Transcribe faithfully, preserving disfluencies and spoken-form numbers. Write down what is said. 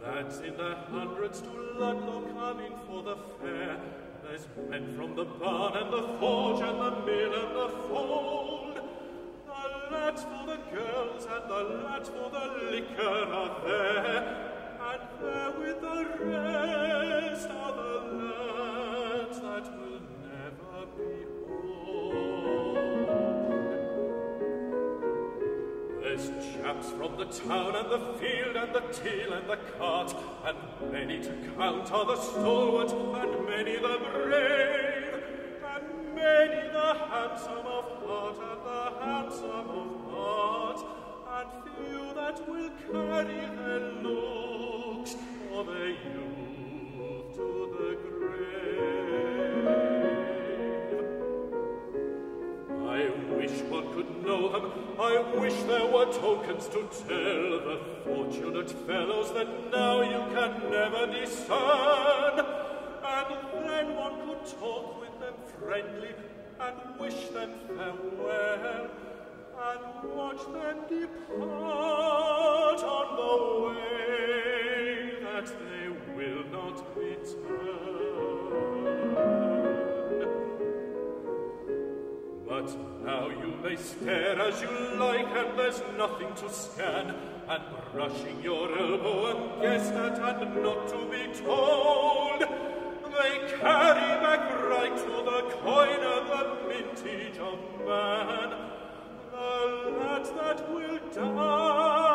Lads in their hundreds to Ludlow coming for the fair. There's men from the barn and the forge and the mill and the fold. The lads for the girls and the lads for the liquor are there. And there with the rest are the lads that will never be old. There's chaps from the town and the field and the till and the cart, and many to count are the stalwart and many the brave, and many the handsome of heart and the handsome of heart, and few that will carry their looks or their youth to the grave. I wish one could know them, I wish there were tokens to tell the fortunate fellows that now you can never discern, and then one could talk with them friendly and wish them farewell, and watch them depart on the way that they will not return. But now you may stare as you like, and there's nothing to scan, and brushing your elbow and guess at and not to be told, they carry back right to the coiner the mintage of man, the lads that will die